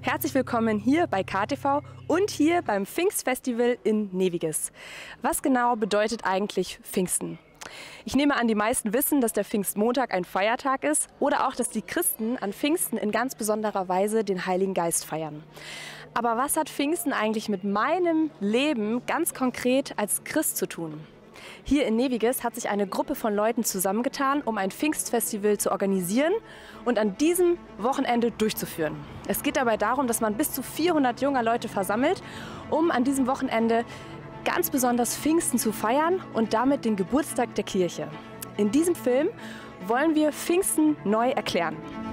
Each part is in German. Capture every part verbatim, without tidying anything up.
Herzlich willkommen hier bei K T V und hier beim Pfingstfestival in Neviges. Was genau bedeutet eigentlich Pfingsten? Ich nehme an, die meisten wissen, dass der Pfingstmontag ein Feiertag ist oder auch, dass die Christen an Pfingsten in ganz besonderer Weise den Heiligen Geist feiern. Aber was hat Pfingsten eigentlich mit meinem Leben ganz konkret als Christ zu tun? Hier in Neviges hat sich eine Gruppe von Leuten zusammengetan, um ein Pfingstfestival zu organisieren und an diesem Wochenende durchzuführen. Es geht dabei darum, dass man bis zu vierhundert junger Leute versammelt, um an diesem Wochenende ganz besonders Pfingsten zu feiern und damit den Geburtstag der Kirche. In diesem Film wollen wir Pfingsten neu erklären.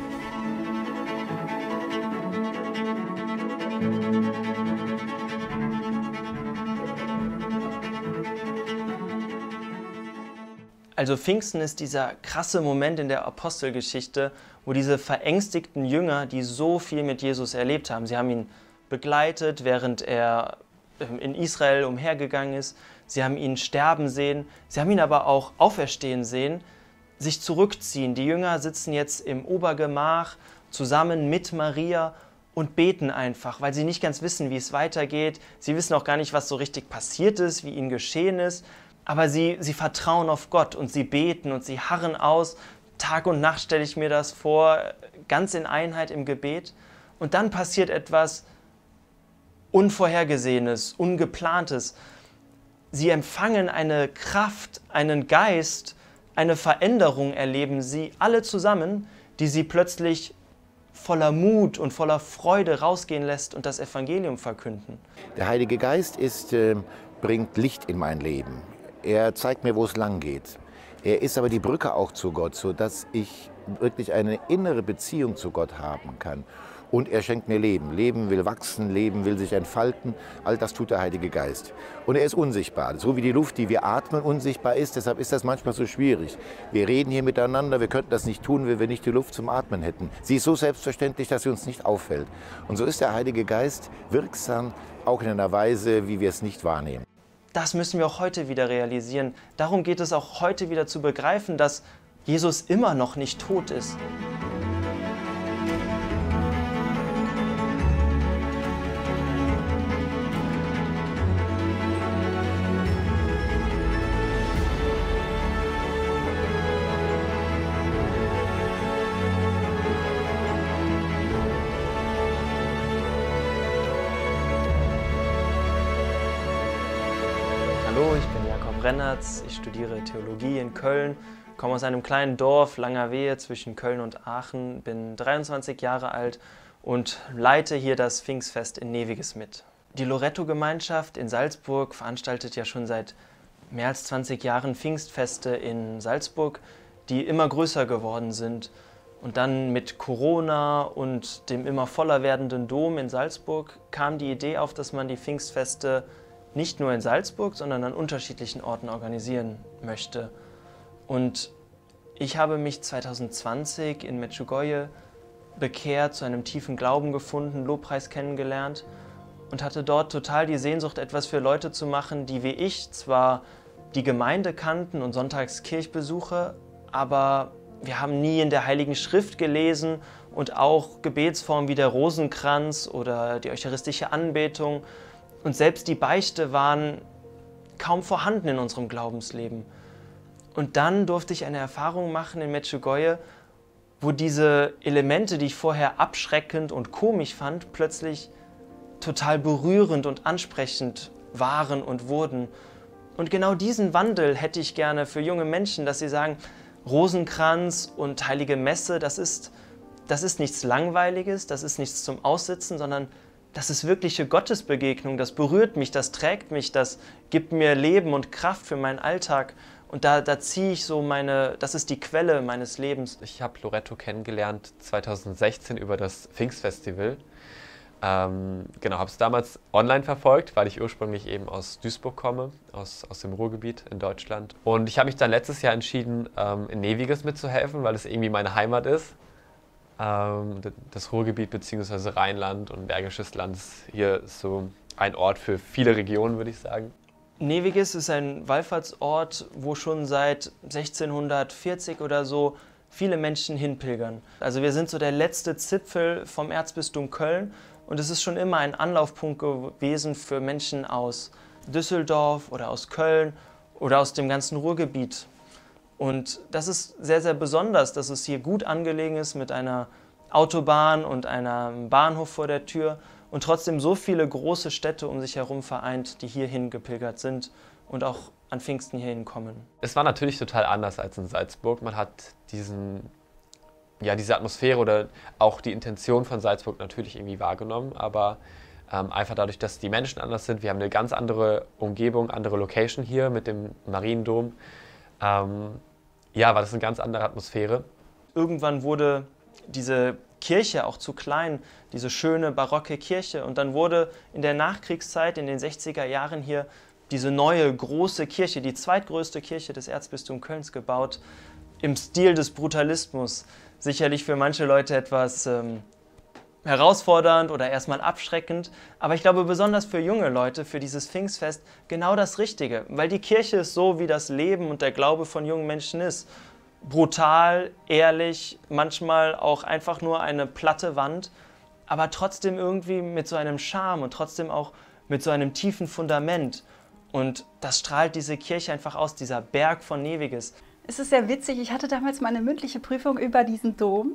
Also Pfingsten ist dieser krasse Moment in der Apostelgeschichte, wo diese verängstigten Jünger, die so viel mit Jesus erlebt haben, sie haben ihn begleitet, während er in Israel umhergegangen ist, sie haben ihn sterben sehen, sie haben ihn aber auch auferstehen sehen, sich zurückziehen. Die Jünger sitzen jetzt im Obergemach zusammen mit Maria und beten einfach, weil sie nicht ganz wissen, wie es weitergeht. Sie wissen auch gar nicht, was so richtig passiert ist, wie ihnen geschehen ist. Aber sie, sie vertrauen auf Gott und sie beten und sie harren aus. Tag und Nacht stelle ich mir das vor, ganz in Einheit im Gebet. Und dann passiert etwas Unvorhergesehenes, Ungeplantes. Sie empfangen eine Kraft, einen Geist, eine Veränderung erleben sie alle zusammen, die sie plötzlich voller Mut und voller Freude rausgehen lässt und das Evangelium verkünden. Der Heilige Geist ist, äh, bringt Licht in mein Leben. Er zeigt mir, wo es lang geht. Er ist aber die Brücke auch zu Gott, sodass ich wirklich eine innere Beziehung zu Gott haben kann. Und er schenkt mir Leben. Leben will wachsen, Leben will sich entfalten. All das tut der Heilige Geist. Und er ist unsichtbar. So wie die Luft, die wir atmen, unsichtbar ist. Deshalb ist das manchmal so schwierig. Wir reden hier miteinander, wir könnten das nicht tun, wenn wir nicht die Luft zum Atmen hätten. Sie ist so selbstverständlich, dass sie uns nicht auffällt. Und so ist der Heilige Geist wirksam, auch in einer Weise, wie wir es nicht wahrnehmen. Das müssen wir auch heute wieder realisieren. Darum geht es auch heute wieder zu begreifen, dass Jesus immer noch nicht tot ist. Hallo, ich bin Jakob Rennertz, ich studiere Theologie in Köln, komme aus einem kleinen Dorf, Langerwehe zwischen Köln und Aachen, bin dreiundzwanzig Jahre alt und leite hier das Pfingstfest in Neviges mit. Die Loretto-Gemeinschaft in Salzburg veranstaltet ja schon seit mehr als zwanzig Jahren Pfingstfeste in Salzburg, die immer größer geworden sind. Und dann mit Corona und dem immer voller werdenden Dom in Salzburg kam die Idee auf, dass man die Pfingstfeste nicht nur in Salzburg, sondern an unterschiedlichen Orten organisieren möchte. Und ich habe mich zweitausendzwanzig in Medjugorje bekehrt, zu einem tiefen Glauben gefunden, Lobpreis kennengelernt und hatte dort total die Sehnsucht, etwas für Leute zu machen, die wie ich zwar die Gemeinde kannten und sonntags Kirchbesuche, aber wir haben nie in der Heiligen Schrift gelesen und auch Gebetsformen wie der Rosenkranz oder die eucharistische Anbetung. Und selbst die Beichte waren kaum vorhanden in unserem Glaubensleben. Und dann durfte ich eine Erfahrung machen in Medjugorje, wo diese Elemente, die ich vorher abschreckend und komisch fand, plötzlich total berührend und ansprechend waren und wurden. Und genau diesen Wandel hätte ich gerne für junge Menschen, dass sie sagen, Rosenkranz und Heilige Messe, das ist, das ist nichts Langweiliges, das ist nichts zum Aussitzen, sondern das ist wirkliche Gottesbegegnung, das berührt mich, das trägt mich, das gibt mir Leben und Kraft für meinen Alltag. Und da, da ziehe ich so meine, das ist die Quelle meines Lebens. Ich habe Loretto kennengelernt zweitausendsechzehn über das Pfingstfestival. Ähm, genau, habe es damals online verfolgt, weil ich ursprünglich eben aus Duisburg komme, aus, aus dem Ruhrgebiet in Deutschland. Und ich habe mich dann letztes Jahr entschieden, ähm, in Neviges mitzuhelfen, weil es irgendwie meine Heimat ist. Das Ruhrgebiet bzw. Rheinland und Bergisches Land ist hier so ein Ort für viele Regionen, würde ich sagen. Neviges ist ein Wallfahrtsort, wo schon seit sechzehnhundertvierzig oder so viele Menschen hinpilgern. Also wir sind so der letzte Zipfel vom Erzbistum Köln Und es ist schon immer ein Anlaufpunkt gewesen für Menschen aus Düsseldorf oder aus Köln oder aus dem ganzen Ruhrgebiet. Und das ist sehr, sehr besonders, dass es hier gut angelegen ist mit einer Autobahn und einem Bahnhof vor der Tür und trotzdem so viele große Städte um sich herum vereint, die hierhin gepilgert sind und auch an Pfingsten hierhin kommen. Es war natürlich total anders als in Salzburg. Man hat diesen, ja, diese Atmosphäre oder auch die Intention von Salzburg natürlich irgendwie wahrgenommen, aber ähm, einfach dadurch, dass die Menschen anders sind. Wir haben eine ganz andere Umgebung, andere Location hier mit dem Mariendom. Ähm, ja, war das eine ganz andere Atmosphäre. Irgendwann wurde diese Kirche auch zu klein, diese schöne barocke Kirche. Und dann wurde in der Nachkriegszeit, in den sechziger Jahren hier diese neue große Kirche, die zweitgrößte Kirche des Erzbistums Kölns gebaut, im Stil des Brutalismus. Sicherlich für manche Leute etwas ähm, herausfordernd oder erstmal abschreckend, aber ich glaube besonders für junge Leute, für dieses Pfingstfest genau das Richtige, weil die Kirche ist so, wie das Leben und der Glaube von jungen Menschen ist. Brutal, ehrlich, manchmal auch einfach nur eine platte Wand, aber trotzdem irgendwie mit so einem Charme und trotzdem auch mit so einem tiefen Fundament. Und das strahlt diese Kirche einfach aus, dieser Berg von Neviges. Es ist sehr witzig, ich hatte damals meine mündliche Prüfung über diesen Dom,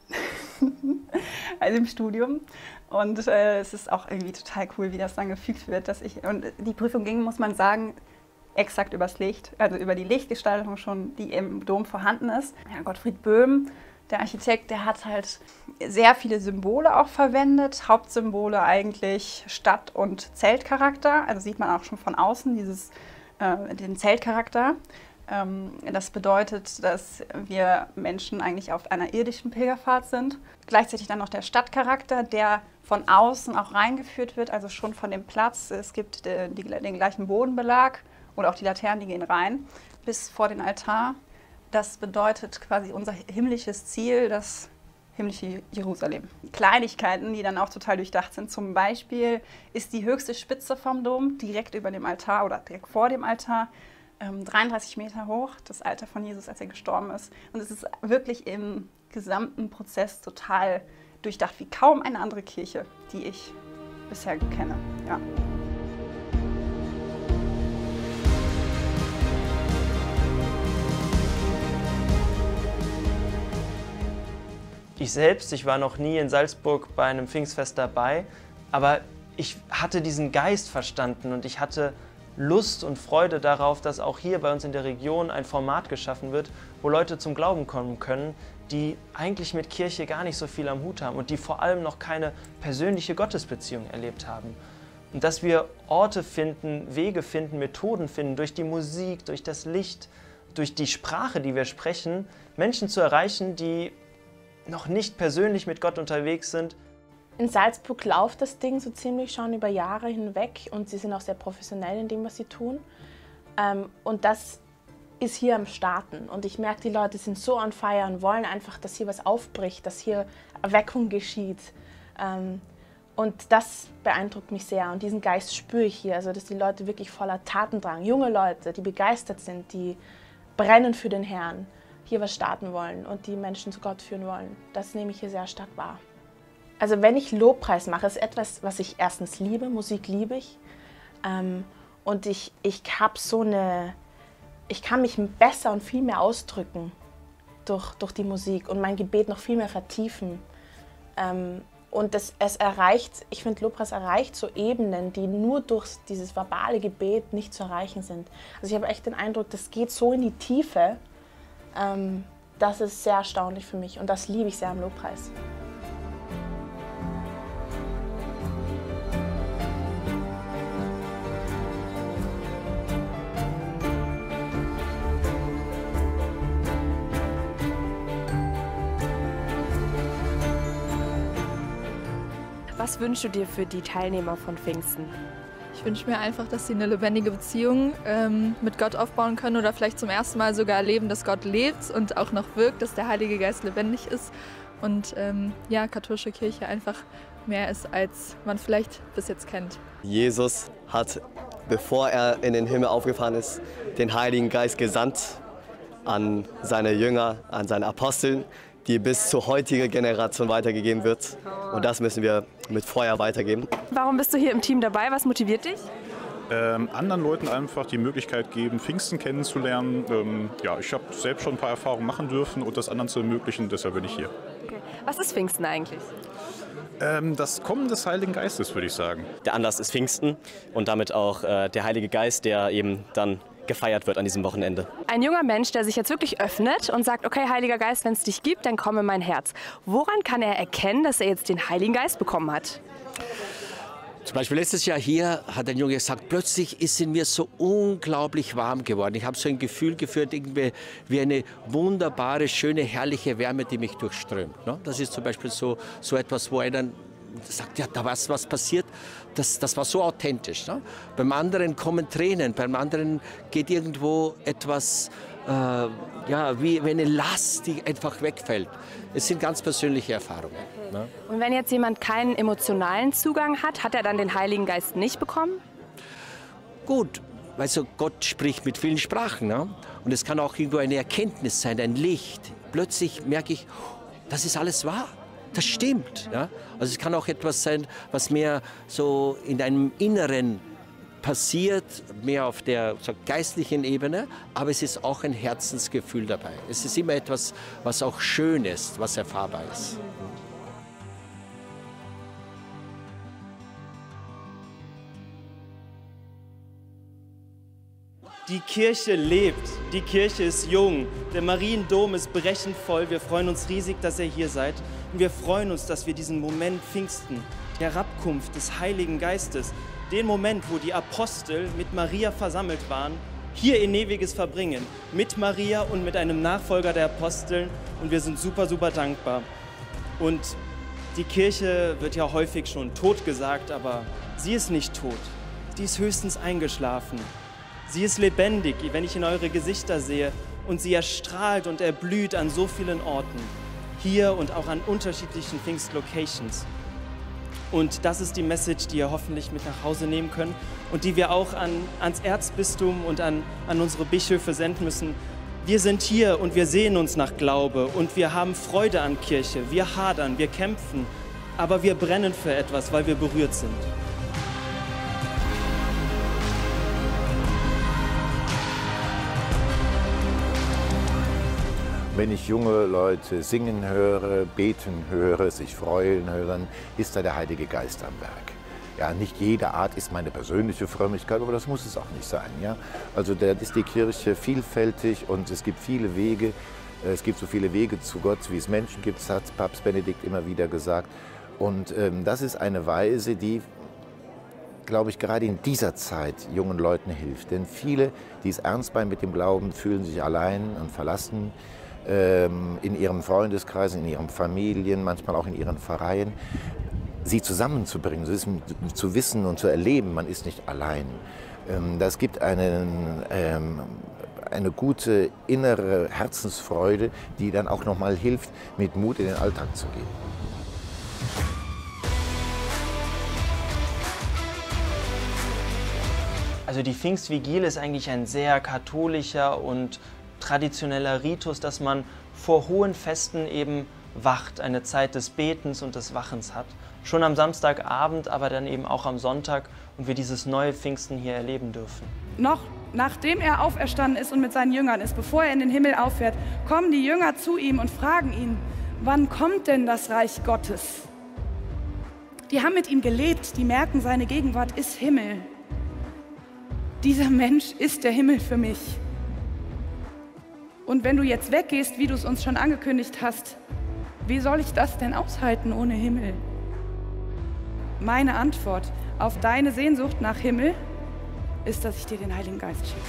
also im Studium. Und äh, es ist auch irgendwie total cool, wie das dann gefügt wird. Dass ich, und die Prüfung ging, muss man sagen, exakt übers Licht, also über die Lichtgestaltung schon, die im Dom vorhanden ist. Ja, Gottfried Böhm, der Architekt, der hat halt sehr viele Symbole auch verwendet. Hauptsymbole eigentlich Stadt- und Zeltcharakter. Also sieht man auch schon von außen dieses, äh, den Zeltcharakter. Ähm, das bedeutet, dass wir Menschen eigentlich auf einer irdischen Pilgerfahrt sind. Gleichzeitig dann noch der Stadtcharakter, der von außen auch reingeführt wird, also schon von dem Platz. Es gibt die, die, den gleichen Bodenbelag oder auch die Laternen, die gehen rein bis vor den Altar. Das bedeutet quasi unser himmlisches Ziel, das himmlische Jerusalem. Kleinigkeiten, die dann auch total durchdacht sind. Zum Beispiel ist die höchste Spitze vom Dom direkt über dem Altar oder direkt vor dem Altar ähm, dreiunddreißig Meter hoch, das Alter von Jesus, als er gestorben ist. Und es ist wirklich im gesamten Prozess total durchdacht, wie kaum eine andere Kirche, die ich bisher kenne. Ja. Ich selbst, ich war noch nie in Salzburg bei einem Pfingstfest dabei, aber ich hatte diesen Geist verstanden und ich hatte Lust und Freude darauf, dass auch hier bei uns in der Region ein Format geschaffen wird, wo Leute zum Glauben kommen können, die eigentlich mit Kirche gar nicht so viel am Hut haben und die vor allem noch keine persönliche Gottesbeziehung erlebt haben. Und dass wir Orte finden, Wege finden, Methoden finden, durch die Musik, durch das Licht, durch die Sprache, die wir sprechen, Menschen zu erreichen, die noch nicht persönlich mit Gott unterwegs sind. In Salzburg läuft das Ding so ziemlich schon über Jahre hinweg und sie sind auch sehr professionell in dem, was sie tun. Ähm, und das ist hier am Starten. Und ich merke, die Leute sind so on fire und wollen einfach, dass hier was aufbricht, dass hier Erweckung geschieht. Ähm, und das beeindruckt mich sehr und diesen Geist spüre ich hier. Also, dass die Leute wirklich voller Tatendrang, junge Leute, die begeistert sind, die brennen für den Herrn, hier was starten wollen und die Menschen zu Gott führen wollen. Das nehme ich hier sehr stark wahr. Also wenn ich Lobpreis mache, ist etwas, was ich erstens liebe, Musik liebe ich. Ähm, und ich, ich habe so eine, ich kann mich besser und viel mehr ausdrücken durch, durch die Musik und mein Gebet noch viel mehr vertiefen. Ähm, und das, es erreicht, ich finde Lobpreis erreicht so Ebenen, die nur durch dieses verbale Gebet nicht zu erreichen sind. Also ich habe echt den Eindruck, das geht so in die Tiefe. Ähm, das ist sehr erstaunlich für mich und das liebe ich sehr am Lobpreis. Was wünschst du dir für die Teilnehmer von Pfingsten? Ich wünsche mir einfach, dass sie eine lebendige Beziehung ähm, mit Gott aufbauen können oder vielleicht zum ersten Mal sogar erleben, dass Gott lebt und auch noch wirkt, dass der Heilige Geist lebendig ist und ähm, ja, katholische Kirche einfach mehr ist, als man vielleicht bis jetzt kennt. Jesus hat, bevor er in den Himmel aufgefahren ist, den Heiligen Geist gesandt an seine Jünger, an seine Apostel, die bis zur heutigen Generation weitergegeben wird. Und das müssen wir mit Feuer weitergeben. Warum bist du hier im Team dabei? Was motiviert dich? Ähm, anderen Leuten einfach die Möglichkeit geben, Pfingsten kennenzulernen. Ähm, ja, ich habe selbst schon ein paar Erfahrungen machen dürfen und das anderen zu ermöglichen, deshalb bin ich hier. Okay. Was ist Pfingsten eigentlich? Ähm, das Kommen des Heiligen Geistes, würde ich sagen. Der Anlass ist Pfingsten und damit auch äh, der Heilige Geist, der eben dann gefeiert wird an diesem Wochenende. Ein junger Mensch, der sich jetzt wirklich öffnet und sagt, okay, Heiliger Geist, wenn es dich gibt, dann komm in mein Herz. Woran kann er erkennen, dass er jetzt den Heiligen Geist bekommen hat? Zum Beispiel letztes Jahr hier hat ein Junge gesagt, plötzlich ist in mir so unglaublich warm geworden. Ich habe so ein Gefühl gefühlt, irgendwie wie eine wunderbare, schöne, herrliche Wärme, die mich durchströmt. Das ist zum Beispiel so, so etwas, wo einer sagt, ja, da war was passiert, das, das war so authentisch. Ne? Beim anderen kommen Tränen, beim anderen geht irgendwo etwas, äh, ja, wie, wie eine Last, die einfach wegfällt. Es sind ganz persönliche Erfahrungen. Okay. Ne? Und wenn jetzt jemand keinen emotionalen Zugang hat, hat er dann den Heiligen Geist nicht bekommen? Gut, also Gott spricht mit vielen Sprachen. Ne? Und es kann auch irgendwo eine Erkenntnis sein, ein Licht. Plötzlich merke ich, das ist alles wahr. Das stimmt. Ja? Also es kann auch etwas sein, was mehr so in einem Inneren passiert, mehr auf der so geistlichen Ebene, aber es ist auch ein Herzensgefühl dabei. Es ist immer etwas, was auch schön ist, was erfahrbar ist. Die Kirche lebt, die Kirche ist jung, der Mariendom ist brechend voll. Wir freuen uns riesig, dass ihr hier seid und wir freuen uns, dass wir diesen Moment Pfingsten, die Herabkunft des Heiligen Geistes, den Moment, wo die Apostel mit Maria versammelt waren, hier in Neviges verbringen, mit Maria und mit einem Nachfolger der Aposteln und wir sind super, super dankbar. Und die Kirche wird ja häufig schon tot gesagt, aber sie ist nicht tot, sie ist höchstens eingeschlafen. Sie ist lebendig, wenn ich in eure Gesichter sehe, und sie erstrahlt und erblüht an so vielen Orten, hier und auch an unterschiedlichen Pfingstlocations. Und das ist die Message, die ihr hoffentlich mit nach Hause nehmen könnt und die wir auch an, ans Erzbistum und an, an unsere Bischöfe senden müssen. Wir sind hier und wir sehen uns nach Glaube und wir haben Freude an Kirche. Wir hadern, wir kämpfen, aber wir brennen für etwas, weil wir berührt sind. Wenn ich junge Leute singen höre, beten höre, sich freuen hören, ist da der Heilige Geist am Werk. Ja, nicht jede Art ist meine persönliche Frömmigkeit, aber das muss es auch nicht sein. Ja? Also da ist die Kirche vielfältig und es gibt viele Wege. Es gibt so viele Wege zu Gott, wie es Menschen gibt, hat Papst Benedikt immer wieder gesagt. Und ähm, das ist eine Weise, die, glaube ich, gerade in dieser Zeit jungen Leuten hilft. Denn viele, die es ernst meinen mit dem Glauben, fühlen sich allein und verlassen. In ihren Freundeskreisen, in ihren Familien, manchmal auch in ihren Vereinen, sie zusammenzubringen, zu wissen und zu erleben, man ist nicht allein. Das gibt einen, eine gute innere Herzensfreude, die dann auch noch mal hilft, mit Mut in den Alltag zu gehen. Also die Pfingstvigile ist eigentlich ein sehr katholischer und traditioneller Ritus, dass man vor hohen Festen eben wacht, eine Zeit des Betens und des Wachens hat. Schon am Samstagabend, aber dann eben auch am Sonntag und wir dieses neue Pfingsten hier erleben dürfen. Noch nachdem er auferstanden ist und mit seinen Jüngern ist, bevor er in den Himmel auffährt, kommen die Jünger zu ihm und fragen ihn, wann kommt denn das Reich Gottes? Die haben mit ihm gelebt, die merken, seine Gegenwart ist Himmel. Dieser Mensch ist der Himmel für mich. Und wenn du jetzt weggehst, wie du es uns schon angekündigt hast, wie soll ich das denn aushalten ohne Himmel? Meine Antwort auf deine Sehnsucht nach Himmel ist, dass ich dir den Heiligen Geist schicke.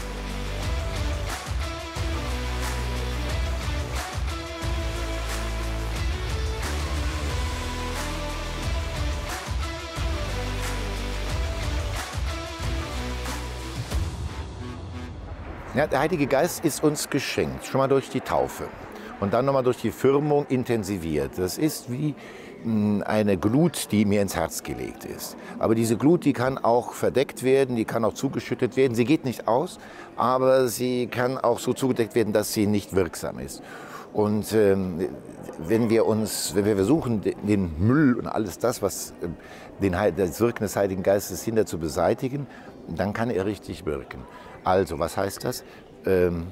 Ja, der Heilige Geist ist uns geschenkt, schon mal durch die Taufe und dann nochmal durch die Firmung intensiviert. Das ist wie eine Glut, die mir ins Herz gelegt ist. Aber diese Glut, die kann auch verdeckt werden, die kann auch zugeschüttet werden. Sie geht nicht aus, aber sie kann auch so zugedeckt werden, dass sie nicht wirksam ist. Und ähm, wenn wir uns, wenn wir versuchen, den Müll und alles das, was den, das Wirken des Heiligen Geistes hindert, zu beseitigen, dann kann er richtig wirken. Also, was heißt das? Ähm,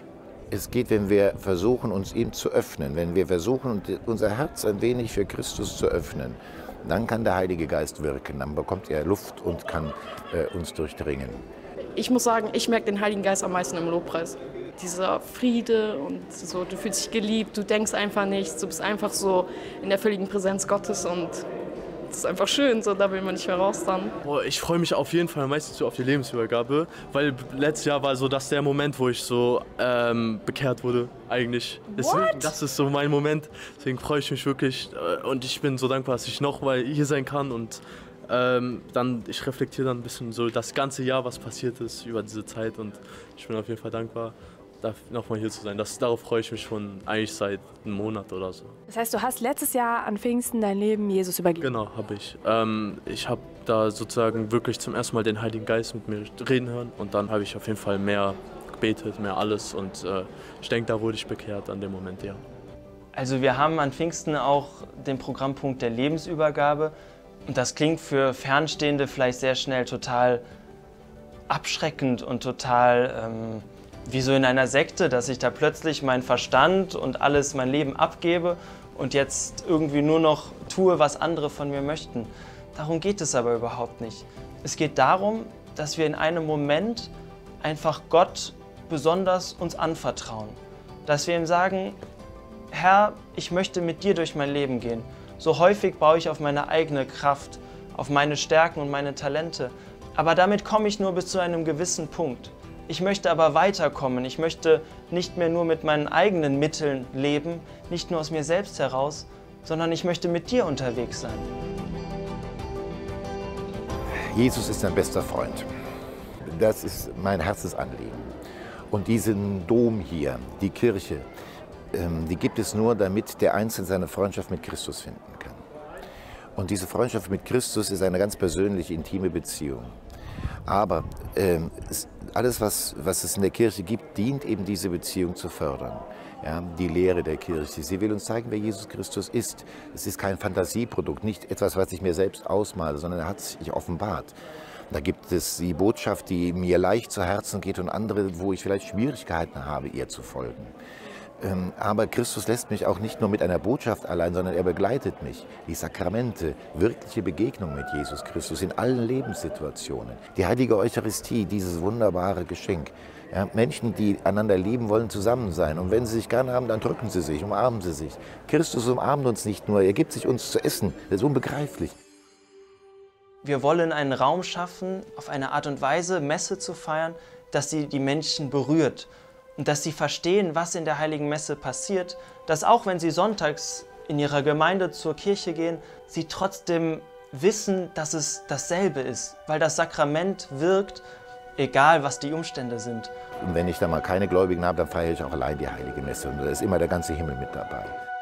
es geht, wenn wir versuchen, uns ihm zu öffnen, wenn wir versuchen, unser Herz ein wenig für Christus zu öffnen, dann kann der Heilige Geist wirken, dann bekommt er Luft und kann äh, uns durchdringen. Ich muss sagen, ich merke den Heiligen Geist am meisten im Lobpreis. Dieser Friede und so, du fühlst dich geliebt, du denkst einfach nichts, du bist einfach so in der völligen Präsenz Gottes und das ist einfach schön, so, da will man nicht mehr raus dann. Boah, ich freue mich auf jeden Fall meistens so auf die Lebensübergabe, weil letztes Jahr war so das der Moment, wo ich so ähm, bekehrt wurde, eigentlich. Deswegen, das ist so mein Moment, deswegen freue ich mich wirklich äh, und ich bin so dankbar, dass ich noch mal hier sein kann und ähm, dann, ich reflektiere dann ein bisschen so das ganze Jahr, was passiert ist über diese Zeit und ich bin auf jeden Fall dankbar, nochmal hier zu sein. Das, darauf freue ich mich schon eigentlich seit einem Monat oder so. Das heißt, du hast letztes Jahr an Pfingsten dein Leben Jesus übergeben? Genau, habe ich. Ähm, ich habe da sozusagen wirklich zum ersten Mal den Heiligen Geist mit mir reden hören und dann habe ich auf jeden Fall mehr gebetet, mehr alles und äh, ich denke, da wurde ich bekehrt an dem Moment, ja. Also wir haben an Pfingsten auch den Programmpunkt der Lebensübergabe und das klingt für Fernstehende vielleicht sehr schnell total abschreckend und total ähm, wie so in einer Sekte, dass ich da plötzlich meinen Verstand und alles, mein Leben abgebe und jetzt irgendwie nur noch tue, was andere von mir möchten. Darum geht es aber überhaupt nicht. Es geht darum, dass wir in einem Moment einfach Gott besonders uns anvertrauen. Dass wir ihm sagen, Herr, ich möchte mit dir durch mein Leben gehen. So häufig baue ich auf meine eigene Kraft, auf meine Stärken und meine Talente. Aber damit komme ich nur bis zu einem gewissen Punkt. Ich möchte aber weiterkommen. Ich möchte nicht mehr nur mit meinen eigenen Mitteln leben, nicht nur aus mir selbst heraus, sondern ich möchte mit dir unterwegs sein. Jesus ist mein bester Freund. Das ist mein Herzensanliegen. Und diesen Dom hier, die Kirche, die gibt es nur, damit der Einzelne seine Freundschaft mit Christus finden kann. Und diese Freundschaft mit Christus ist eine ganz persönliche, intime Beziehung. Aber ähm, alles, was, was es in der Kirche gibt, dient eben diese Beziehung zu fördern. Ja, die Lehre der Kirche. Sie will uns zeigen, wer Jesus Christus ist. Es ist kein Fantasieprodukt, nicht etwas, was ich mir selbst ausmale, sondern er hat sich offenbart. Da gibt es die Botschaft, die mir leicht zu Herzen geht und andere, wo ich vielleicht Schwierigkeiten habe, ihr zu folgen. Aber Christus lässt mich auch nicht nur mit einer Botschaft allein, sondern er begleitet mich. Die Sakramente, wirkliche Begegnung mit Jesus Christus in allen Lebenssituationen. Die heilige Eucharistie, dieses wunderbare Geschenk. Ja, Menschen, die einander lieben wollen, zusammen sein. Und wenn sie sich gern haben, dann drücken sie sich, umarmen sie sich. Christus umarmt uns nicht nur, er gibt sich uns zu essen. Das ist unbegreiflich. Wir wollen einen Raum schaffen, auf eine Art und Weise Messe zu feiern, dass sie die Menschen berührt. Und dass sie verstehen, was in der Heiligen Messe passiert, dass auch wenn sie sonntags in ihrer Gemeinde zur Kirche gehen, sie trotzdem wissen, dass es dasselbe ist, weil das Sakrament wirkt, egal was die Umstände sind. Und wenn ich da mal keine Gläubigen habe, dann feiere ich auch allein die Heilige Messe und da ist immer der ganze Himmel mit dabei.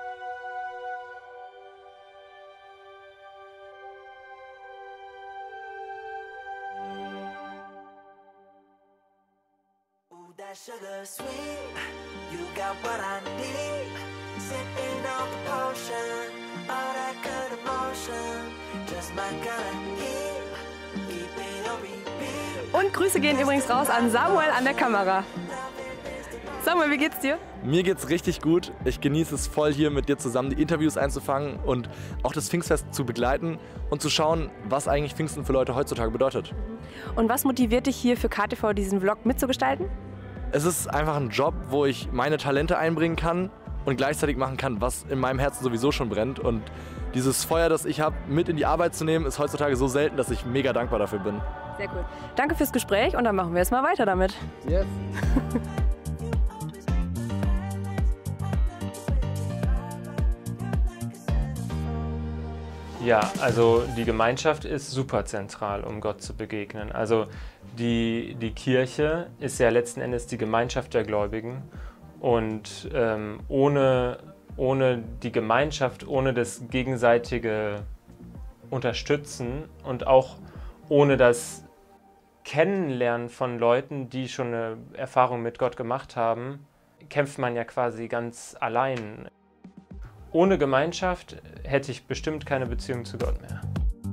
Sugar sweet, you got what I need. Sipping on the potion, all that good emotion, just my kind of heat. Keep it on repeat. Und Grüße gehen übrigens raus an Samuel an der Kamera. Samuel, wie geht's dir? Mir geht's richtig gut. Ich genieße es voll, hier mit dir zusammen die Interviews einzufangen und auch das Pfingstfest zu begleiten und zu schauen, was eigentlich Pfingsten für Leute heutzutage bedeutet. Und was motiviert dich hier für K T V, diesen Vlog mitzugestalten? Es ist einfach ein Job, wo ich meine Talente einbringen kann und gleichzeitig machen kann, was in meinem Herzen sowieso schon brennt. Und dieses Feuer, das ich habe, mit in die Arbeit zu nehmen, ist heutzutage so selten, dass ich mega dankbar dafür bin. Sehr cool. Danke fürs Gespräch und dann machen wir jetzt mal weiter damit. Yes. Ja, also die Gemeinschaft ist super zentral, um Gott zu begegnen. Also die, die Kirche ist ja letzten Endes die Gemeinschaft der Gläubigen und ähm, ohne, ohne die Gemeinschaft, ohne das gegenseitige Unterstützen und auch ohne das Kennenlernen von Leuten, die schon eine Erfahrung mit Gott gemacht haben, kämpft man ja quasi ganz allein. Ohne Gemeinschaft hätte ich bestimmt keine Beziehung zu Gott mehr.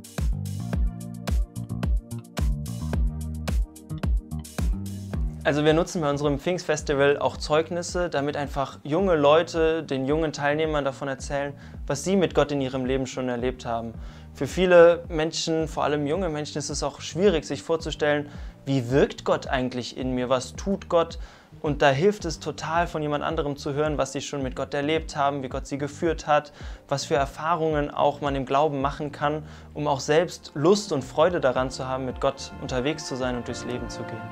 Also wir nutzen bei unserem Pfingstfestival auch Zeugnisse, damit einfach junge Leute den jungen Teilnehmern davon erzählen, was sie mit Gott in ihrem Leben schon erlebt haben. Für viele Menschen, vor allem junge Menschen, ist es auch schwierig, sich vorzustellen, wie wirkt Gott eigentlich in mir, was tut Gott? Und da hilft es total, von jemand anderem zu hören, was sie schon mit Gott erlebt haben, wie Gott sie geführt hat, was für Erfahrungen auch man im Glauben machen kann, um auch selbst Lust und Freude daran zu haben, mit Gott unterwegs zu sein und durchs Leben zu gehen.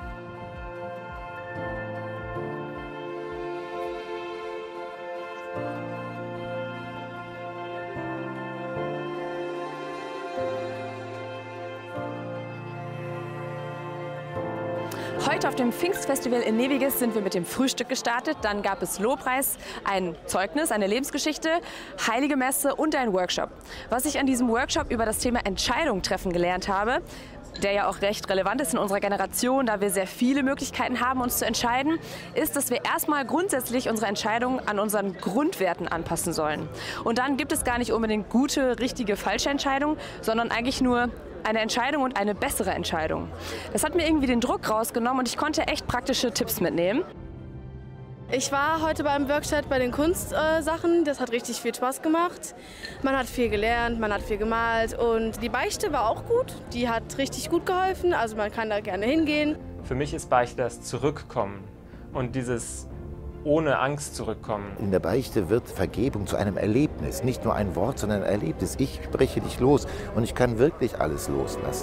Heute auf dem Pfingstfestival in Neviges sind wir mit dem Frühstück gestartet. Dann gab es Lobpreis, ein Zeugnis, eine Lebensgeschichte, Heilige Messe und ein Workshop. Was ich an diesem Workshop über das Thema Entscheidung treffen gelernt habe, der ja auch recht relevant ist in unserer Generation, da wir sehr viele Möglichkeiten haben, uns zu entscheiden, ist, dass wir erstmal grundsätzlich unsere Entscheidungen an unseren Grundwerten anpassen sollen. Und dann gibt es gar nicht unbedingt gute, richtige, falsche Entscheidungen, sondern eigentlich nur eine Entscheidung und eine bessere Entscheidung. Das hat mir irgendwie den Druck rausgenommen und ich konnte echt praktische Tipps mitnehmen. Ich war heute beim Workshop bei den Kunstsachen, das hat richtig viel Spaß gemacht. Man hat viel gelernt, man hat viel gemalt und die Beichte war auch gut. Die hat richtig gut geholfen, also man kann da gerne hingehen. Für mich ist Beichte das Zurückkommen und dieses ohne Angst zurückkommen. In der Beichte wird Vergebung zu einem Erlebnis, nicht nur ein Wort, sondern ein Erlebnis. Ich spreche dich los und ich kann wirklich alles loslassen.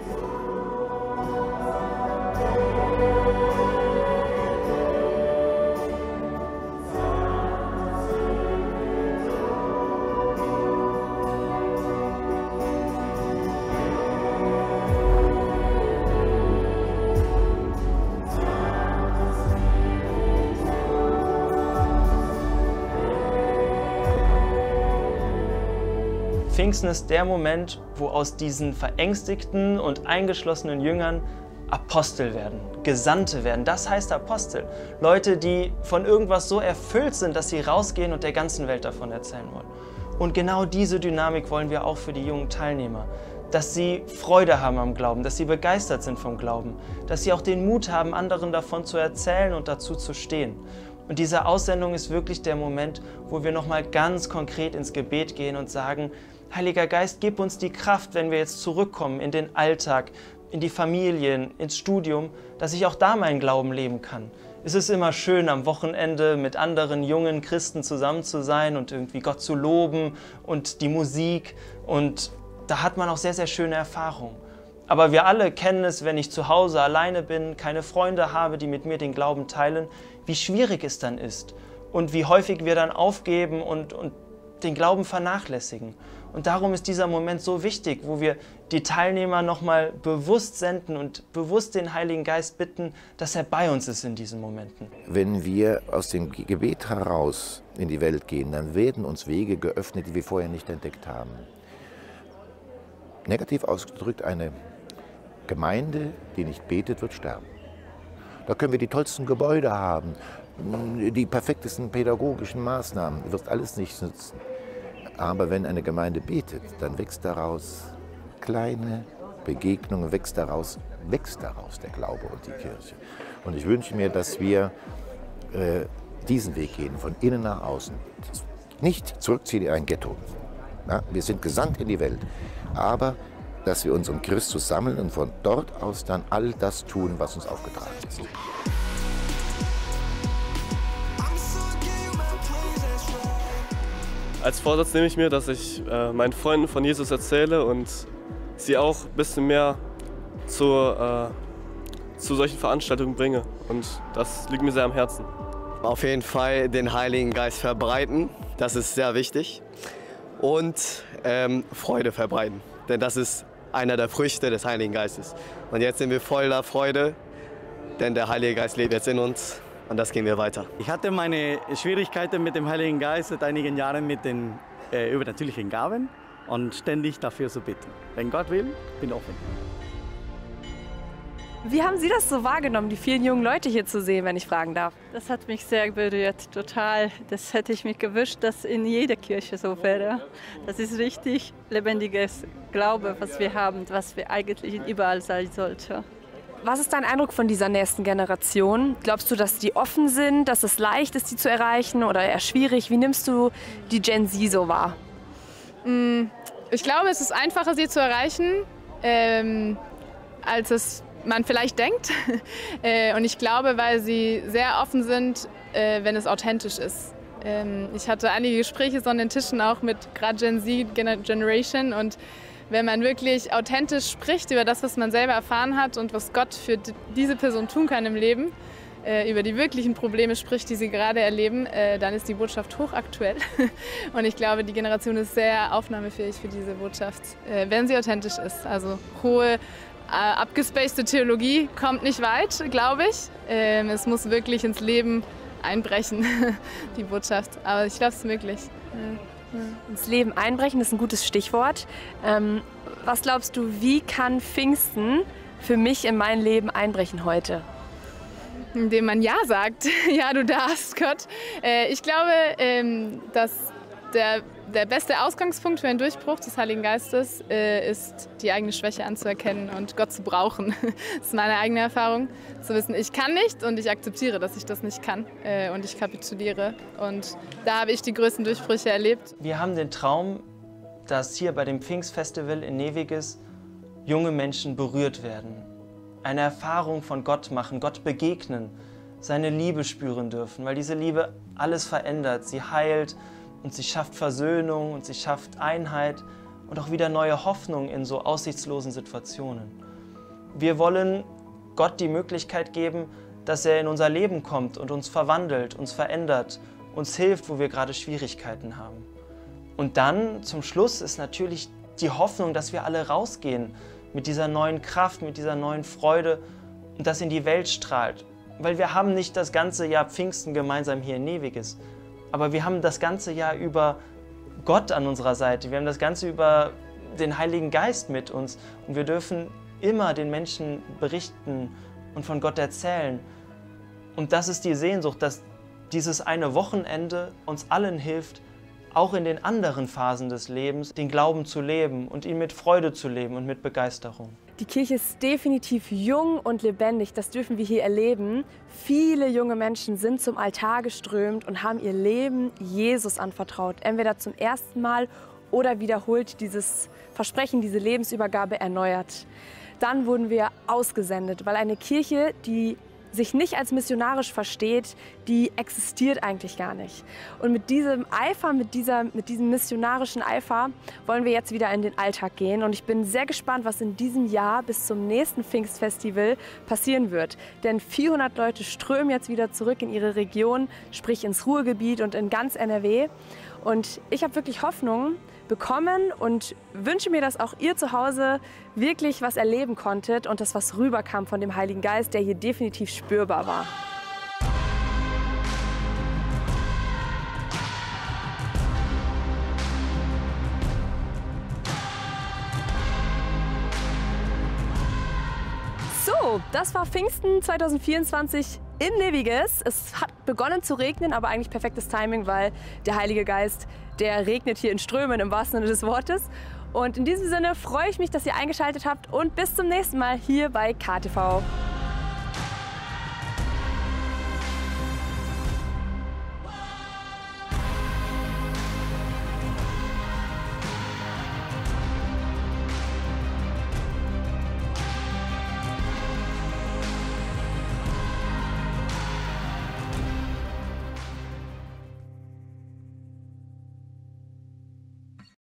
Pfingsten ist der Moment, wo aus diesen verängstigten und eingeschlossenen Jüngern Apostel werden, Gesandte werden. Das heißt Apostel. Leute, die von irgendwas so erfüllt sind, dass sie rausgehen und der ganzen Welt davon erzählen wollen. Und genau diese Dynamik wollen wir auch für die jungen Teilnehmer. Dass sie Freude haben am Glauben, dass sie begeistert sind vom Glauben, dass sie auch den Mut haben, anderen davon zu erzählen und dazu zu stehen. Und diese Aussendung ist wirklich der Moment, wo wir nochmal ganz konkret ins Gebet gehen und sagen, Heiliger Geist, gib uns die Kraft, wenn wir jetzt zurückkommen in den Alltag, in die Familien, ins Studium, dass ich auch da meinen Glauben leben kann. Es ist immer schön, am Wochenende mit anderen jungen Christen zusammen zu sein und irgendwie Gott zu loben und die Musik. Und da hat man auch sehr, sehr schöne Erfahrungen. Aber wir alle kennen es, wenn ich zu Hause alleine bin, keine Freunde habe, die mit mir den Glauben teilen, wie schwierig es dann ist und wie häufig wir dann aufgeben und, und den Glauben vernachlässigen. Und darum ist dieser Moment so wichtig, wo wir die Teilnehmer nochmal bewusst senden und bewusst den Heiligen Geist bitten, dass er bei uns ist in diesen Momenten. Wenn wir aus dem Gebet heraus in die Welt gehen, dann werden uns Wege geöffnet, die wir vorher nicht entdeckt haben. Negativ ausgedrückt, eine Gemeinde, die nicht betet, wird sterben. Da können wir die tollsten Gebäude haben, die perfektesten pädagogischen Maßnahmen, wird alles nichts nützen. Aber wenn eine Gemeinde betet, dann wächst daraus kleine Begegnungen, wächst daraus, wächst daraus der Glaube und die Kirche. Und ich wünsche mir, dass wir äh, diesen Weg gehen, von innen nach außen. Nicht zurückziehen in ein Ghetto. Ja, wir sind gesandt in die Welt, aber dass wir uns um Christus sammeln und von dort aus dann all das tun, was uns aufgetragen ist. Als Vorsatz nehme ich mir, dass ich äh, meinen Freunden von Jesus erzähle und sie auch ein bisschen mehr zu, äh, zu solchen Veranstaltungen bringe. Und das liegt mir sehr am Herzen. Auf jeden Fall den Heiligen Geist verbreiten, das ist sehr wichtig. Und ähm, Freude verbreiten, denn das ist einer der Früchte des Heiligen Geistes. Und jetzt sind wir voller Freude, denn der Heilige Geist lebt jetzt in uns. Und das gehen wir weiter. Ich hatte meine Schwierigkeiten mit dem Heiligen Geist seit einigen Jahren mit den äh, übernatürlichen Gaben und ständig dafür zu bitten. Wenn Gott will, bin offen. Wie haben Sie das so wahrgenommen, die vielen jungen Leute hier zu sehen, wenn ich fragen darf? Das hat mich sehr berührt, total. Das hätte ich mir gewünscht, dass in jeder Kirche so wäre. Das ist richtig lebendiges Glaube, was wir haben, was wir eigentlich überall sein sollte. Was ist dein Eindruck von dieser nächsten Generation? Glaubst du, dass die offen sind, dass es leicht ist, die zu erreichen oder eher schwierig? Wie nimmst du die Gen Z so wahr? Ich glaube, es ist einfacher, sie zu erreichen, ähm, als es man vielleicht denkt. äh, und ich glaube, weil sie sehr offen sind, äh, wenn es authentisch ist. Ähm, ich hatte einige Gespräche so an den Tischen auch mit gerade Gen Z Generation, und wenn man wirklich authentisch spricht über das, was man selber erfahren hat und was Gott für diese Person tun kann im Leben, äh, über die wirklichen Probleme spricht, die sie gerade erleben, äh, dann ist die Botschaft hochaktuell. Und ich glaube, die Generation ist sehr aufnahmefähig für diese Botschaft, äh, wenn sie authentisch ist. Also hohe Äh, abgespacede Theologie kommt nicht weit, glaube ich. Ähm, es muss wirklich ins Leben einbrechen, die Botschaft. Aber ich glaube, es ist möglich. Ja. Ja. Ins Leben einbrechen ist ein gutes Stichwort. Ähm, was glaubst du, wie kann Pfingsten für mich in mein Leben einbrechen heute? Indem man Ja sagt. Ja, du darfst, Gott. Äh, ich glaube, ähm, dass der Der beste Ausgangspunkt für einen Durchbruch des Heiligen Geistes äh, ist, die eigene Schwäche anzuerkennen und Gott zu brauchen. Das ist meine eigene Erfahrung, zu wissen, ich kann nicht und ich akzeptiere, dass ich das nicht kann äh, und ich kapituliere. Und da habe ich die größten Durchbrüche erlebt. Wir haben den Traum, dass hier bei dem Pfingstfestival in Neviges junge Menschen berührt werden, eine Erfahrung von Gott machen, Gott begegnen, seine Liebe spüren dürfen, weil diese Liebe alles verändert, sie heilt, und sie schafft Versöhnung und sie schafft Einheit und auch wieder neue Hoffnung in so aussichtslosen Situationen. Wir wollen Gott die Möglichkeit geben, dass er in unser Leben kommt und uns verwandelt, uns verändert, uns hilft, wo wir gerade Schwierigkeiten haben. Und dann zum Schluss ist natürlich die Hoffnung, dass wir alle rausgehen mit dieser neuen Kraft, mit dieser neuen Freude und das in die Welt strahlt. Weil wir haben nicht das ganze Jahr Pfingsten gemeinsam hier in Neviges, aber wir haben das ganze Jahr über Gott an unserer Seite. Wir haben das Ganze über den Heiligen Geist mit uns. Und wir dürfen immer den Menschen berichten und von Gott erzählen. Und das ist die Sehnsucht, dass dieses eine Wochenende uns allen hilft, auch in den anderen Phasen des Lebens den Glauben zu leben und ihn mit Freude zu leben und mit Begeisterung. Die Kirche ist definitiv jung und lebendig, das dürfen wir hier erleben. Viele junge Menschen sind zum Altar geströmt und haben ihr Leben Jesus anvertraut. Entweder zum ersten Mal oder wiederholt dieses Versprechen, diese Lebensübergabe erneuert. Dann wurden wir ausgesendet, weil eine Kirche, die sich nicht als missionarisch versteht, die existiert eigentlich gar nicht. Und mit diesem Eifer, mit, dieser, mit diesem missionarischen Eifer wollen wir jetzt wieder in den Alltag gehen. Und ich bin sehr gespannt, was in diesem Jahr bis zum nächsten Pfingstfestival passieren wird. Denn vierhundert Leute strömen jetzt wieder zurück in ihre Region, sprich ins Ruhrgebiet und in ganz N R W. Und ich habe wirklich Hoffnung bekommen und wünsche mir, dass auch ihr zu Hause wirklich was erleben konntet und das, was rüberkam von dem Heiligen Geist, der hier definitiv spürbar war. So, das war Pfingsten zweitausendvierundzwanzig in Neviges. Es hat begonnen zu regnen, aber eigentlich perfektes Timing, weil der Heilige Geist, der regnet hier in Strömen im wahrsten Sinne des Wortes. Und in diesem Sinne freue ich mich, dass ihr eingeschaltet habt und bis zum nächsten Mal hier bei K T V.